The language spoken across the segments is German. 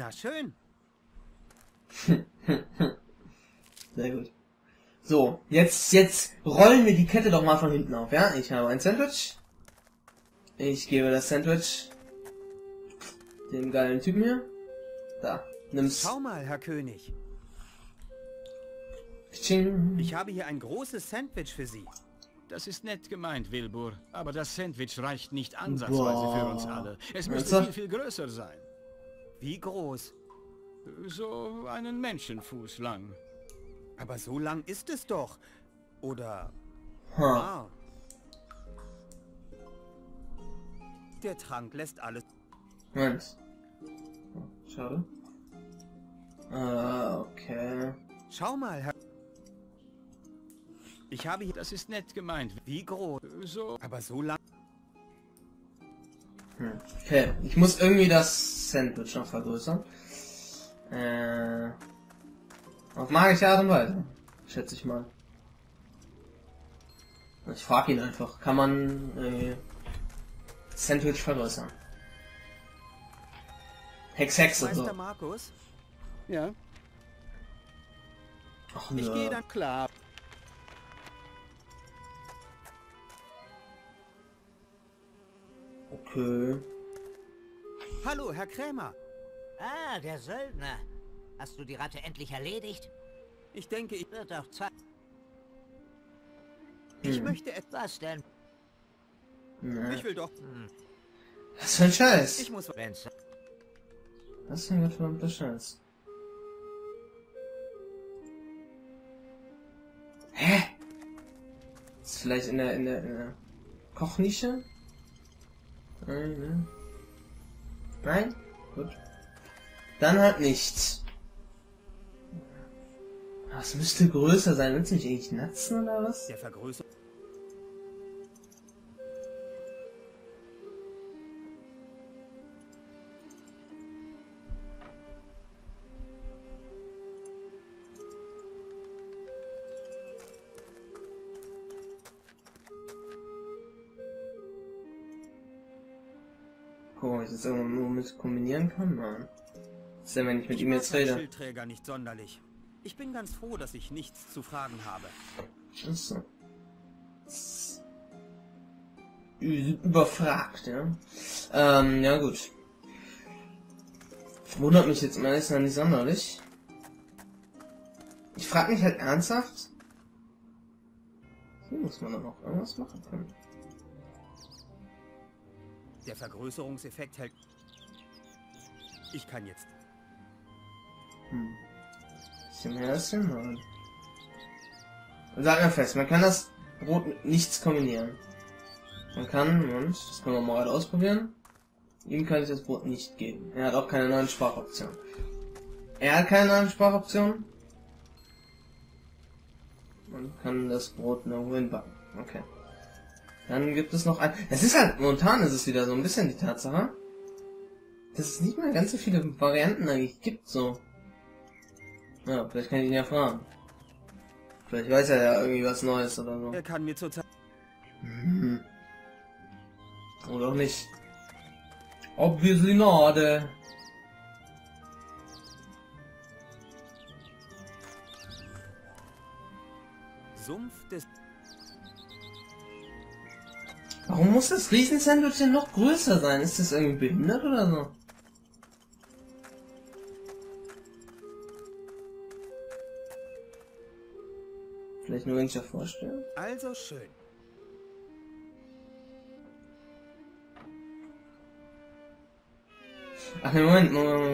Na schön. Sehr gut. So, jetzt rollen wir die Kette doch mal von hinten auf, ja? Ich habe ein Sandwich. Ich gebe das Sandwich dem geilen Typen hier. Da, nimm's. Schau mal, Herr König. Tsching. Ich habe hier ein großes Sandwich für Sie. Das ist nett gemeint, Wilbur. Aber das Sandwich reicht nicht ansatzweise für uns alle. Es müsste Ernsthaft? viel größer sein. Wie groß? So einen Menschenfuß lang. Aber so lang ist es doch. Oder... Ha. Ah. Der Trank lässt alles... Moment. Oh, schade. Okay. Schau mal, Herr... Ich habe hier... Das ist nett gemeint. Wie groß? So. Aber so lang... Okay, ich muss irgendwie das Sandwich noch vergrößern. Auf magische Art und Weise, schätze ich mal. Ich frage ihn einfach, kann man Sandwich vergrößern? Hex und so. Meister Markus? Ja. Ach, Ich nö. gehe dann klar. Okay. Hallo, Herr Krämer. Ah, der Söldner. Hast du die Ratte endlich erledigt? Ich denke, ich... Wird auch Zeit. Ich möchte etwas... Was denn? Ne. Ich will doch... Was für ein Scheiß? Ich muss... Wenn's... Was ist denn das für ein Scheiß? Hä? Ist vielleicht in der Kochnische? Nein, ne? Nein? Gut. Dann halt nicht. Das müsste größer sein. Willst du mich eigentlich natzen oder was? Der Vergrößer... Guck mal, ob ich das irgendwo mit kombinieren kann? Nein. Was ist denn, wenn ich mit ihm jetzt mag den rede? Schildträger nicht sonderlich. Ich bin ganz froh, dass ich nichts zu fragen habe. Achso. Überfragt, ja. Ja gut. Wundert mich jetzt mal, ist ja nicht sonderlich. Ich frage mich halt ernsthaft. Hier muss man doch noch irgendwas machen können. Der Vergrößerungseffekt hält... Ich kann jetzt... Bisschen mehr als hin, oder? Sag mir fest, man kann das Brot mit nichts kombinieren. Man kann, und das können wir mal gerade ausprobieren. Ihm kann ich das Brot nicht geben. Er hat auch keine neuen Sprachoptionen. Er hat keine neuen Sprachoptionen. Man kann das Brot nirgendwo hinbacken. Okay. Dann gibt es noch ein... Es ist halt, momentan ist es wieder so ein bisschen die Tatsache, dass es nicht mehr ganz so viele Varianten eigentlich gibt, so. Ja, vielleicht kann ich ihn ja fragen. Vielleicht weiß er ja irgendwie was Neues oder so. Er kann mir zurzeit... Oder auch nicht. Obviously not. Sumpf des... Warum muss das Riesensandwich denn noch größer sein? Ist das irgendwie behindert oder so? Vielleicht nur, wenn ich das vorstelle. Also schön. Ach, nee, Moment.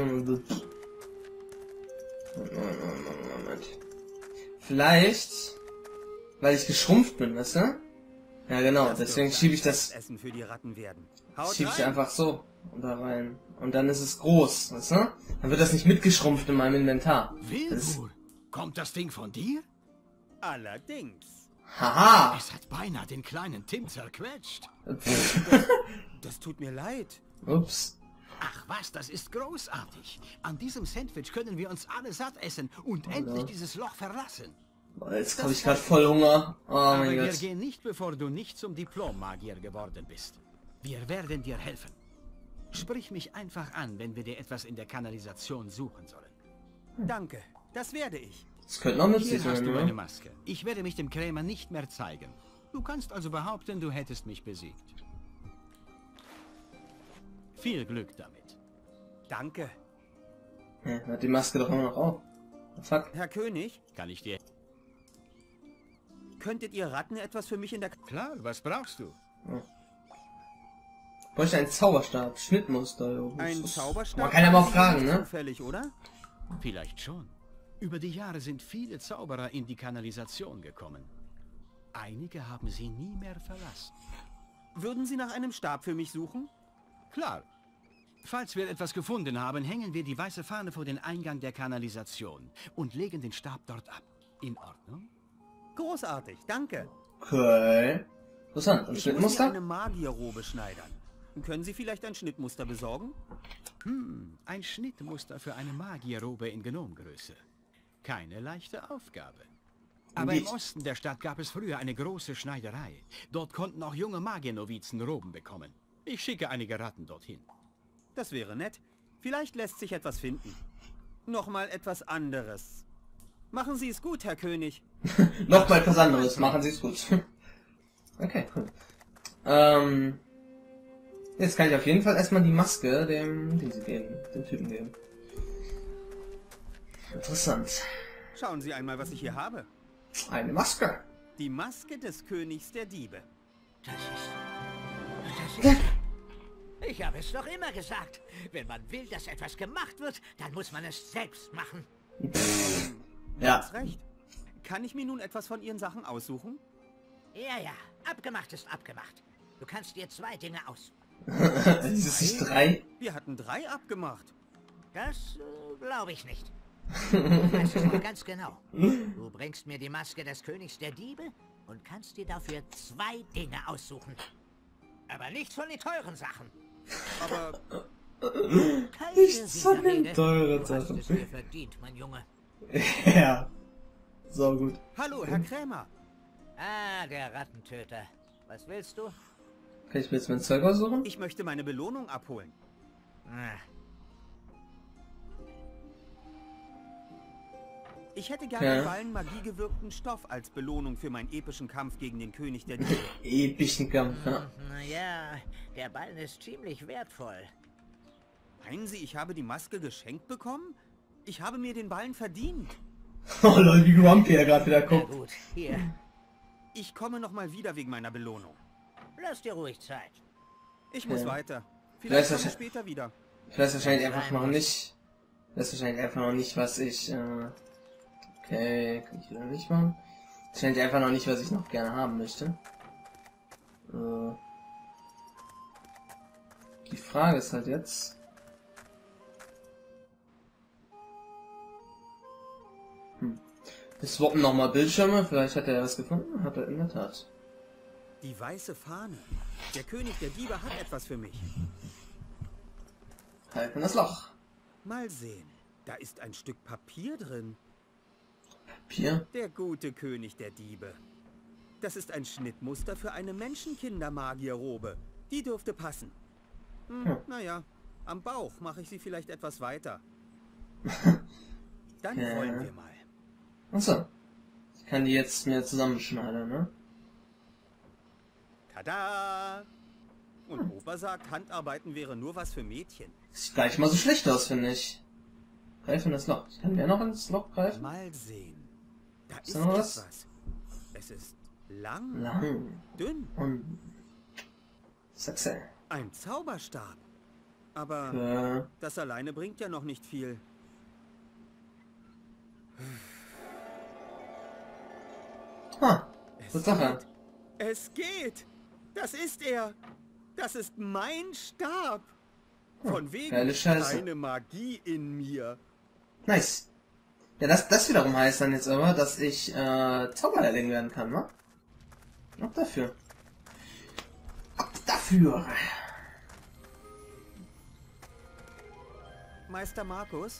Vielleicht, weil ich geschrumpft bin, weißt du? Ja, genau, Das deswegen dürfte schiebe ich ein das, Essen für die Ratten werden. Haut schiebe ich rein. einfach so da rein. Und dann ist es groß, weißt du? Dann wird das nicht mitgeschrumpft in meinem Inventar. Wilbur, kommt das Ding von dir? Allerdings. Haha! Es hat beinahe den kleinen Tim zerquetscht. Das tut mir leid. Ups. Ach was, das ist großartig. An diesem Sandwich können wir uns alle satt essen und endlich dieses Loch verlassen. Boah, jetzt habe ich gerade voll Hunger. Oh Aber mein wir Gott. gehen nicht, bevor du nicht zum Diplom-Magier geworden bist. Wir werden dir helfen. Sprich mich einfach an, wenn wir dir etwas in der Kanalisation suchen sollen. Danke, das werde ich. Das könnte noch nützlich Hier hast sein, du eine ne? Maske. Ich werde mich dem Krämer nicht mehr zeigen. Du kannst also behaupten, du hättest mich besiegt. Viel Glück damit. Danke. Ja, hat die Maske doch immer noch auf. Fuck. Herr König, Kann ich dir... könntet ihr Ratten etwas für mich in der... Klar, was brauchst du? Bräuchte einen Zauberstab, Schnittmuster. Jo. Ein Zauberstab? Man kann ja mal haben Sie fragen, nicht ne? Zufällig, oder? Vielleicht schon. Über die Jahre sind viele Zauberer in die Kanalisation gekommen. Einige haben sie nie mehr verlassen. Würden Sie nach einem Stab für mich suchen? Klar. Falls wir etwas gefunden haben, hängen wir die weiße Fahne vor den Eingang der Kanalisation und legen den Stab dort ab. In Ordnung? Großartig, danke. Okay. Interessant. Und Ich muss mir Schnittmuster? eine Magierrobe schneidern. Können Sie vielleicht ein Schnittmuster besorgen? Ein Schnittmuster für eine Magierrobe in Gnomgröße. Keine leichte Aufgabe. Aber im Nicht. Osten der Stadt gab es früher eine große Schneiderei. Dort konnten auch junge Magiernovizen Roben bekommen. Ich schicke einige Ratten dorthin. Das wäre nett. Vielleicht lässt sich etwas finden. Nochmal etwas anderes. Machen Sie es gut, Herr König. Nochmal etwas anderes. Machen Sie es gut. Okay, cool. Jetzt kann ich auf jeden Fall erstmal die Maske dem Typen geben. Interessant. Schauen Sie einmal, was ich hier habe. Eine Maske. Die Maske des Königs der Diebe. Das ist... Ich habe es doch immer gesagt. Wenn man will, dass etwas gemacht wird, dann muss man es selbst machen. Ja. Hast recht. Kann ich mir nun etwas von Ihren Sachen aussuchen? Ja, ja. Abgemacht ist abgemacht. Du kannst dir 2 Dinge aussuchen. Dieses ist 3. Wir hatten 3 abgemacht. Das glaube ich nicht. Ich weiß es noch ganz genau. Du bringst mir die Maske des Königs der Diebe und kannst dir dafür 2 Dinge aussuchen. Aber nichts von den teuren Sachen. Aber Keine Nichts von den Widerrede. teuren Du hast Sachen. es dir verdient, mein Junge. Ja. So gut. hallo, Herr Krämer. Ah, der Rattentöter. Was willst du? Kann ich mir jetzt mein Zeug aussuchen? Ich möchte meine Belohnung abholen. Ah, Ich hätte gerne Okay. einen Ballen magiegewirkten Stoff als Belohnung für meinen epischen Kampf gegen den König der Diebe. Epischen Kampf, ja. naja, der Ballen ist ziemlich wertvoll. Meinen Sie, ich habe die Maske geschenkt bekommen? Ich habe mir den Ballen verdient. Oh Leute, wie Grumpy er gerade wieder Na guckt. gut, hier. Ich komme noch mal wieder wegen meiner Belohnung. Lass dir ruhig Zeit. Ich muss Ja. weiter. Vielleicht Vielleicht komme ich wahrscheinlich- später wieder. Ich weiß wahrscheinlich einfach noch nicht. Was ich. Okay, kann ich wieder nicht machen. Wahrscheinlich einfach noch nicht, was ich noch gerne haben möchte. Die Frage ist halt jetzt. Wir swappen nochmal Bildschirme, vielleicht hat er was gefunden. Hat er in der Tat. Die weiße Fahne. Der König der Diebe hat etwas für mich. Halt in das Loch. Mal sehen. Da ist ein Stück Papier drin. Papier. Der gute König der Diebe. Das ist ein Schnittmuster für eine Menschenkinder-Magierrobe. Die dürfte passen. Naja, am Bauch mache ich sie vielleicht etwas weiter. Dann Ja. wollen wir mal. Achso. Ich kann die jetzt mir zusammenschneiden, ne? Tada! Und Opa sagt, Handarbeiten wäre nur was für Mädchen. Sieht gar nicht mal so schlecht aus, finde ich. Greife in das Loch. Ich kann der noch ins Loch greifen? Mal sehen. Da ist da noch was? etwas. Es ist lang, Lang. dünn. Und. Sachse. Ein Zauberstab. Aber Für. das alleine bringt ja noch nicht viel. Ha. Es Gute Sache. geht. Es geht. Das ist er. Das ist mein Stab. Von wegen geile Scheiße. keine Magie in mir. Nice. Ja, das wiederum heißt dann jetzt aber, dass ich Zauberlehrling werden kann, ne? Ab dafür. Ab dafür. Meister Markus,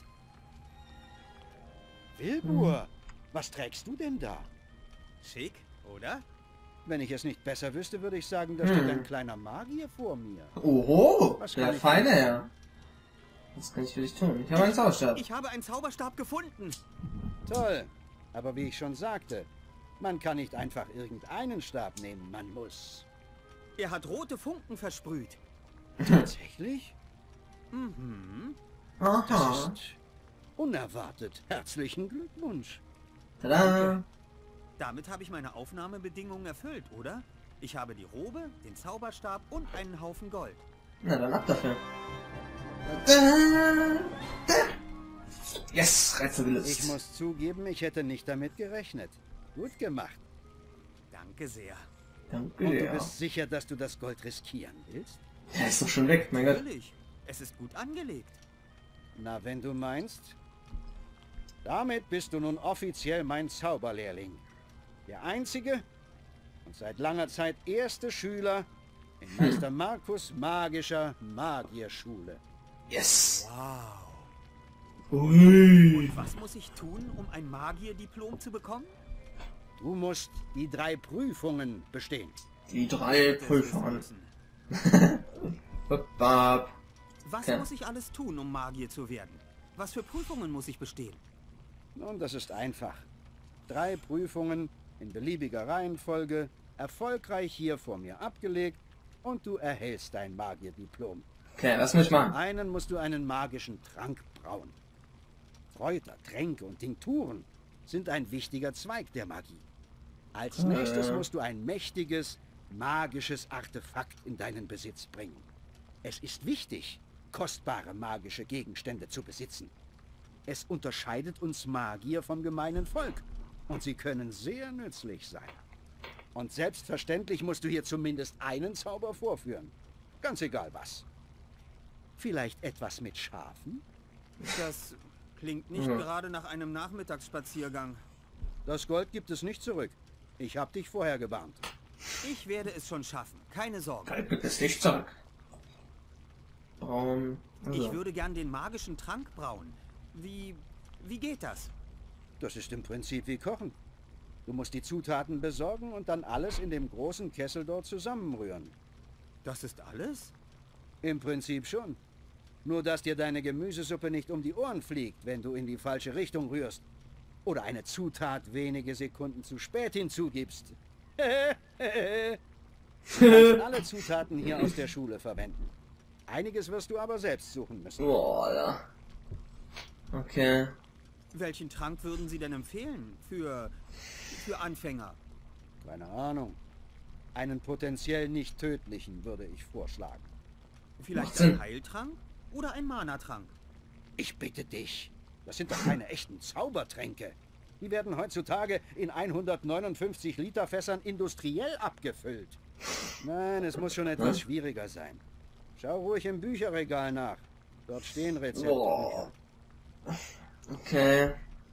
Wilbur, was trägst du denn da? schick, oder? Wenn ich es nicht besser wüsste, würde ich sagen, da steht ein kleiner Magier vor mir. Oho, Was der kann ich feine tun? Herr. Was kann ich für dich tun? Ich habe einen Zauberstab. Ich habe einen Zauberstab gefunden. Toll. Aber wie ich schon sagte, man kann nicht einfach irgendeinen Stab nehmen. Man muss. Er hat rote Funken versprüht. Tatsächlich? Aha. Das ist unerwartet. Herzlichen Glückwunsch. Tada. Damit habe ich meine Aufnahmebedingungen erfüllt, oder? Ich habe die Robe, den Zauberstab und einen Haufen Gold. Na dann ab dafür. Yes, Rätsel gelöst. Ich muss zugeben, ich hätte nicht damit gerechnet. Gut gemacht. Danke sehr. Danke Und du sehr. bist sicher, dass du das Gold riskieren willst? Der ist doch schon weg, mein Gott. Natürlich. Es ist gut angelegt. Na, wenn du meinst. Damit bist du nun offiziell mein Zauberlehrling. Der einzige und seit langer Zeit erste Schüler in Meister Markus' magischer Magierschule. Yes. Wow. Ui. Und was muss ich tun, um ein Magierdiplom zu bekommen? Du musst die 3 Prüfungen bestehen. Die 3 Das Prüfungen. wissen. Bab. Was Ja. muss ich alles tun, um Magier zu werden? Was für Prüfungen muss ich bestehen? Nun, das ist einfach. 3 Prüfungen in beliebiger Reihenfolge, erfolgreich hier vor mir abgelegt und du erhältst dein Magierdiplom. Okay, was muss ich machen? Einen musst du einen magischen Trank brauen. Kräuter, Tränke und Tinkturen sind ein wichtiger Zweig der Magie. Als nächstes musst du ein mächtiges, magisches Artefakt in deinen Besitz bringen. Es ist wichtig, kostbare magische Gegenstände zu besitzen. Es unterscheidet uns Magier vom gemeinen Volk und sie können sehr nützlich sein. Und selbstverständlich musst du hier zumindest einen Zauber vorführen. Ganz egal was. Vielleicht etwas mit Schafen? Das klingt nicht gerade nach einem Nachmittagsspaziergang. Das Gold gibt es nicht zurück. Ich habe dich vorher gewarnt. Ich werde es schon schaffen. Keine Sorge. Kalt gibt es nicht zurück. Braun. Ich Also. würde gern den magischen Trank brauen. Wie geht das? Das ist im Prinzip wie Kochen. Du musst die Zutaten besorgen und dann alles in dem großen Kessel dort zusammenrühren. Das ist alles? Im Prinzip schon. Nur, dass dir deine Gemüsesuppe nicht um die Ohren fliegt, wenn du in die falsche Richtung rührst. Oder eine Zutat wenige Sekunden zu spät hinzugibst. Du kannst alle Zutaten hier aus der Schule verwenden. Einiges wirst du aber selbst suchen müssen. Boah, ja. Okay. Welchen Trank würden Sie denn empfehlen? Für Anfänger? Keine Ahnung. Einen potenziell nicht tödlichen würde ich vorschlagen. Vielleicht Macht Sinn. ein Heiltrank? Oder ein Mana-Trank? Ich bitte dich. Das sind doch keine echten Zaubertränke. Die werden heutzutage in 159 Liter Fässern industriell abgefüllt. Nein, es muss schon etwas schwieriger sein. Schau ruhig im Bücherregal nach. Dort stehen Rezepte. Boah. Okay.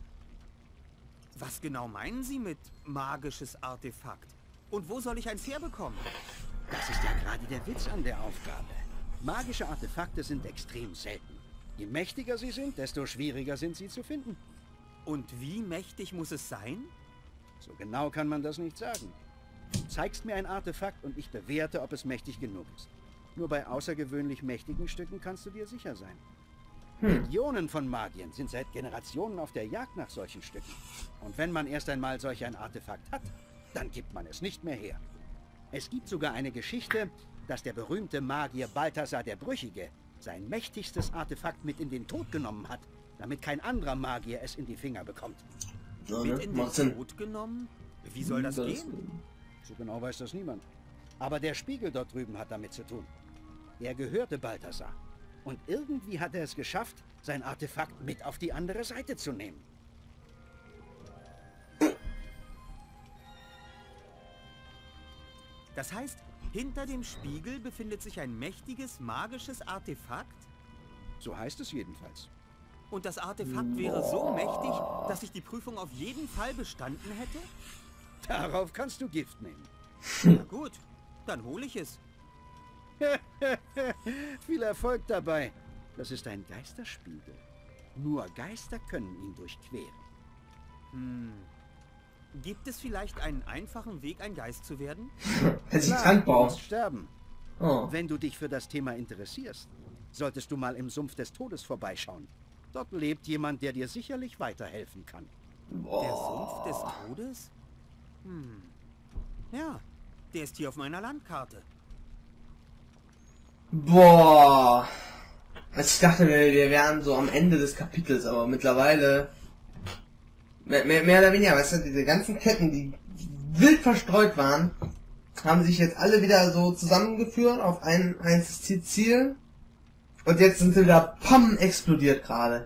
Was genau meinen Sie mit magisches Artefakt? Und wo soll ich eins herbekommen? Das ist ja gerade der Witz an der Aufgabe. Magische Artefakte sind extrem selten. Je mächtiger sie sind, desto schwieriger sind sie zu finden. Und wie mächtig muss es sein? So genau kann man das nicht sagen. Du zeigst mir ein Artefakt und ich bewerte, ob es mächtig genug ist. Nur bei außergewöhnlich mächtigen Stücken kannst du dir sicher sein. Millionen von Magiern sind seit Generationen auf der Jagd nach solchen Stücken. Und wenn man erst einmal solch ein Artefakt hat, dann gibt man es nicht mehr her. Es gibt sogar eine Geschichte, dass der berühmte Magier Balthasar der Brüchige sein mächtigstes Artefakt mit in den Tod genommen hat, damit kein anderer Magier es in die Finger bekommt. So, Mit ne? in den Macht Sinn. Tod genommen? Wie soll das gehen? So genau weiß das niemand. Aber der Spiegel dort drüben hat damit zu tun. Er gehörte Balthasar. Und irgendwie hat er es geschafft, sein Artefakt mit auf die andere Seite zu nehmen. Das heißt, hinter dem Spiegel befindet sich ein mächtiges magisches Artefakt? So heißt es jedenfalls. Und das Artefakt wäre so mächtig, dass ich die Prüfung auf jeden Fall bestanden hätte? Darauf kannst du Gift nehmen. Na gut, dann hole ich es. Viel Erfolg dabei. Das ist ein Geisterspiegel. Nur Geister können ihn durchqueren. Gibt es vielleicht einen einfachen Weg, ein Geist zu werden? Hätte ich Klar, krank du musst braucht. sterben. Oh. Wenn du dich für das Thema interessierst, solltest du mal im Sumpf des Todes vorbeischauen. Dort lebt jemand, der dir sicherlich weiterhelfen kann. Der Sumpf des Todes? Ja, der ist hier auf meiner Landkarte. Boah. Also ich dachte, wir wären so am Ende des Kapitels, aber mittlerweile mehr oder weniger, weißt du, diese ganzen Ketten, die wild verstreut waren, haben sich jetzt alle wieder so zusammengeführt auf ein einziges Ziel. Und jetzt sind sie wieder PAM explodiert gerade.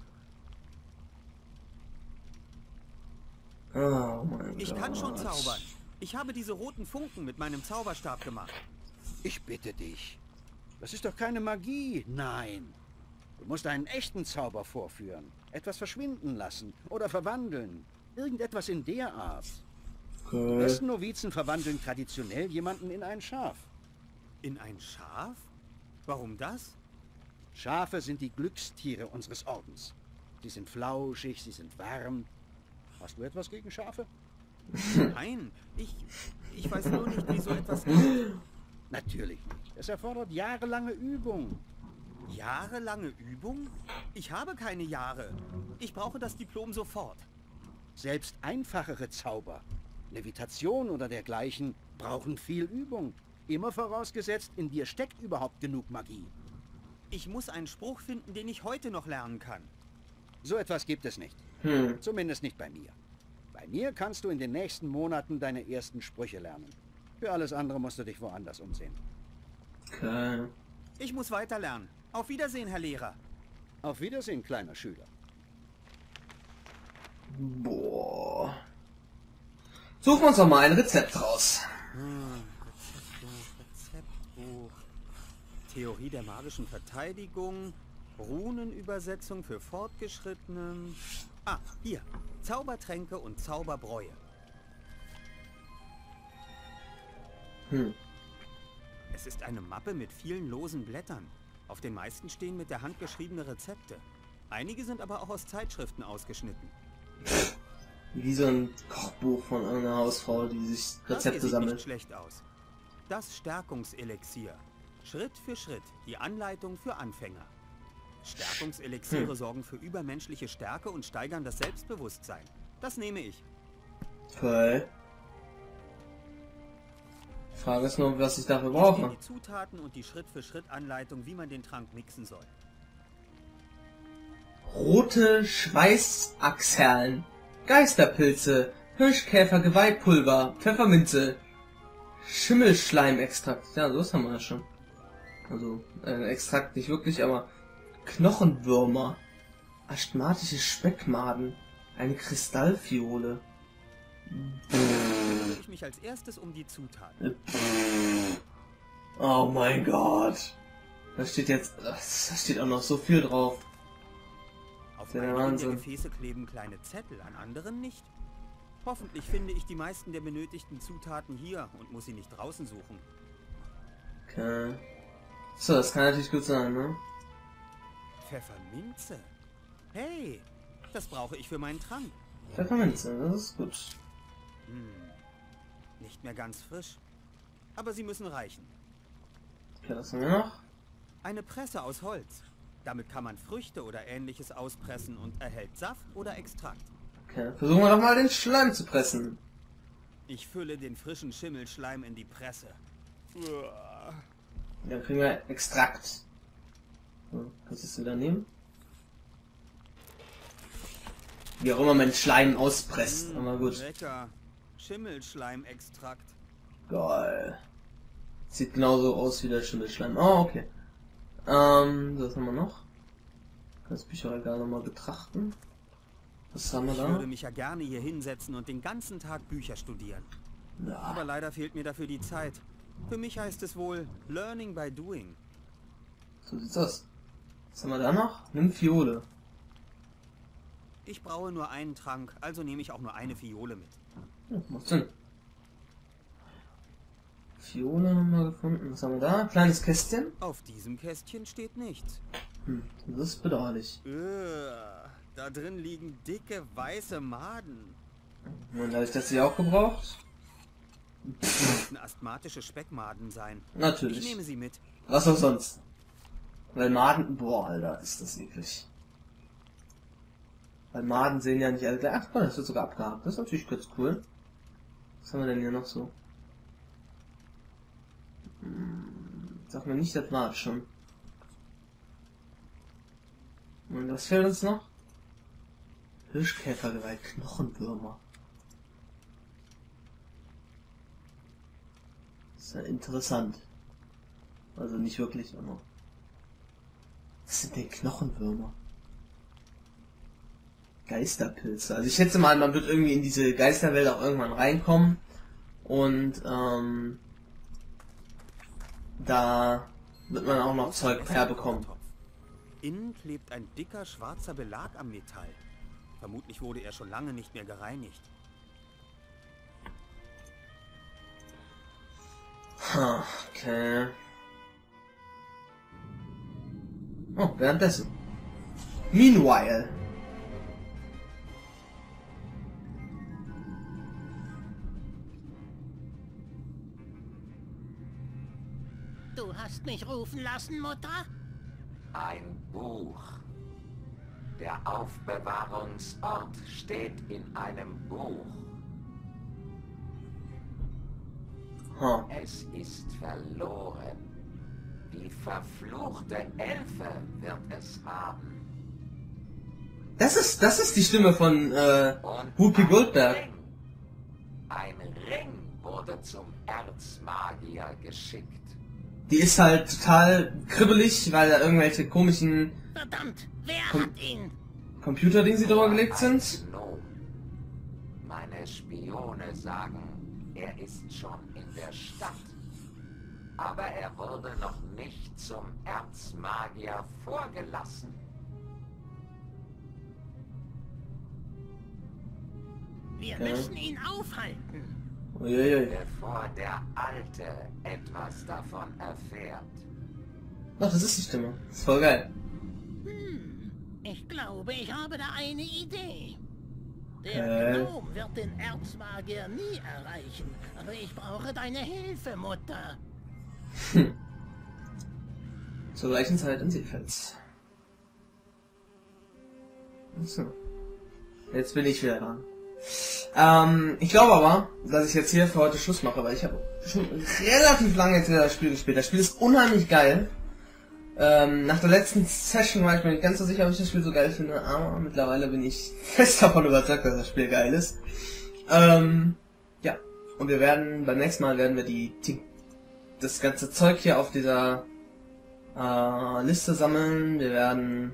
Oh mein Gott. Ich kann schon zaubern. Ich habe diese roten Funken mit meinem Zauberstab gemacht. Ich bitte dich. Das ist doch keine Magie. Nein. Du musst einen echten Zauber vorführen. Etwas verschwinden lassen oder verwandeln. Irgendetwas in der Art. Die Okay. besten Novizen verwandeln traditionell jemanden in ein Schaf. In ein Schaf? Warum das? Schafe sind die Glückstiere unseres Ordens. Sie sind flauschig, sie sind warm. Hast du etwas gegen Schafe? Nein, ich weiß nur nicht, wie so etwas geht. Natürlich nicht. Es erfordert jahrelange Übung. Jahrelange Übung? Ich habe keine Jahre. Ich brauche das Diplom sofort. Selbst einfachere Zauber, Levitation oder dergleichen, brauchen viel Übung. Immer vorausgesetzt, in dir steckt überhaupt genug Magie. Ich muss einen Spruch finden, den ich heute noch lernen kann. So etwas gibt es nicht. Zumindest nicht bei mir. Bei mir kannst du in den nächsten Monaten deine ersten Sprüche lernen. Für alles andere musst du dich woanders umsehen. Okay. Ich muss weiter lernen. Auf Wiedersehen, Herr Lehrer. Auf Wiedersehen, kleiner Schüler. Boah. Suchen wir uns doch mal ein Rezept raus. Rezeptbuch. Theorie der magischen Verteidigung. Runenübersetzung für Fortgeschrittene. Ah, hier. Zaubertränke und Zauberbräue. Es ist eine Mappe mit vielen losen Blättern. Auf den meisten stehen mit der Hand geschriebene Rezepte. Einige sind aber auch aus Zeitschriften ausgeschnitten. Wie so ein Kochbuch von einer Hausfrau, die sich Das hier Rezepte sieht sammelt. nicht schlecht aus. Das Stärkungselixier. Schritt für Schritt. Die Anleitung für Anfänger. Stärkungselixiere sorgen für übermenschliche Stärke und steigern das Selbstbewusstsein. Das nehme ich. Okay. Die Frage ist nur, was ich dafür Hier stehen brauche. die Zutaten und die Schritt-für-Schritt-Anleitung, wie man den Trank mixen soll. Rote Schweißachseln, Geisterpilze, Hirschkäfer-Geweihpulver, Pfefferminze, Schimmelschleimextrakt. Ja, sowas haben wir ja schon. Also, Extrakt nicht wirklich, aber Knochenwürmer, asthmatische Speckmaden, eine Kristallfiole. Kümmere ich mich als erstes um die Zutaten. Oh mein Gott. Da steht jetzt, da steht auch noch so viel drauf. Auf Der einigen der Wahnsinn. Gefäße kleben kleine Zettel, an anderen nicht. Hoffentlich finde ich die meisten der benötigten Zutaten hier und muss sie nicht draußen suchen. Okay. So, das kann natürlich gut sein, ne? Pfefferminze? Hey, das brauche ich für meinen Trank. Pfefferminze, das ist gut. Nicht mehr ganz frisch. Aber sie müssen reichen. Okay, was haben wir noch? Eine Presse aus Holz. Damit kann man Früchte oder ähnliches auspressen und erhält Saft oder Extrakt. Okay, versuchen wir doch mal den Schleim zu pressen. Ich fülle den frischen Schimmelschleim in die Presse. Uah. Dann kriegen wir Extrakt. So, kannst du es wieder nehmen? Wie auch immer man Schleim auspresst, aber gut. Lecker. Schimmelschleimextrakt. Geil. Sieht genauso aus wie der Schimmelschleim. Oh, okay. So, was haben wir noch? Das Bücherregal nochmal betrachten. Was haben wir Ich da? würde mich ja gerne hier hinsetzen und den ganzen Tag Bücher studieren. Ja. Aber leider fehlt mir dafür die Zeit. Für mich heißt es wohl Learning by Doing. So sieht's aus. Was haben wir da noch? Nimm Fiole. Ich brauche nur einen Trank, also nehme ich auch nur eine Fiole mit. Ja, macht Sinn. Fiole haben wir gefunden. Was haben wir da? Kleines Kästchen. Auf diesem Kästchen steht nichts. Das ist bedauerlich. Da drin liegen dicke weiße Maden. Und habe ich das hier auch gebraucht? Müssten asthmatische Speckmaden sein. Natürlich. Ich nehme sie mit. Was auch sonst. Weil Maden... Boah, Alter, ist das eklig. Weil Maden sehen ja nicht alle gleich. Ach, guck mal, das wird sogar abgehakt. Das ist natürlich ganz cool. Was haben wir denn hier noch so? Sag mir nicht, das war es schon. Und was fehlt uns noch? Hirschkäfergeweih, Knochenwürmer. Das ist ja interessant. Also nicht wirklich, aber... Was sind denn Knochenwürmer? Geisterpilze. Also ich schätze mal, man wird irgendwie in diese Geisterwelt auch irgendwann reinkommen. Und da wird man auch noch Zeug herbekommen. Innen klebt ein dicker schwarzer Belag am Metall. Vermutlich wurde er schon lange nicht mehr gereinigt. Okay. Oh, währenddessen. Meanwhile. Du hast mich rufen lassen, Mutter? Ein Buch. Der Aufbewahrungsort steht in einem Buch. Es ist verloren. Die verfluchte Elfe wird es haben. Das ist die Stimme von Whoopi Goldberg. Ein Ring wurde zum Erzmagier geschickt. Die ist halt total kribbelig, weil da irgendwelche komischen Verdammt, wer hat ihn? Computerding sie drüber gelegt sind. Gnome. Meine Spione sagen, er ist schon in der Stadt. Aber er wurde noch nicht zum Erzmagier vorgelassen. Wir müssen ihn aufhalten. Uiuiui. Bevor der Alte etwas davon erfährt. Ach, das ist die Stimme. Das ist voll geil. Ich glaube, ich habe da eine Idee. Der Gnome wird den Erzmagier nie erreichen. Aber ich brauche deine Hilfe, Mutter. Zur gleichen Zeit in Seefels. So. Jetzt bin ich wieder dran. Ich glaube aber, dass ich jetzt hier für heute Schluss mache, weil ich habe schon relativ lange jetzt das Spiel gespielt. Das Spiel ist unheimlich geil. Nach der letzten Session war ich mir nicht ganz so sicher, ob ich das Spiel so geil finde, aber mittlerweile bin ich fest davon überzeugt, dass das Spiel geil ist. Ja, und wir werden, beim nächsten Mal werden wir das ganze Zeug hier auf dieser Liste sammeln. Wir werden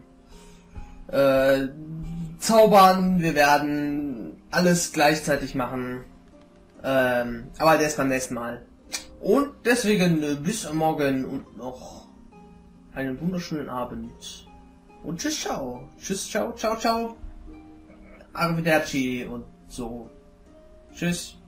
zaubern, wir werden alles gleichzeitig machen. Aber der ist beim nächsten Mal. Und deswegen bis morgen und noch einen wunderschönen Abend. Und tschüss, ciao. Tschüss, ciao, ciao, ciao. Arrivederci und so. Tschüss.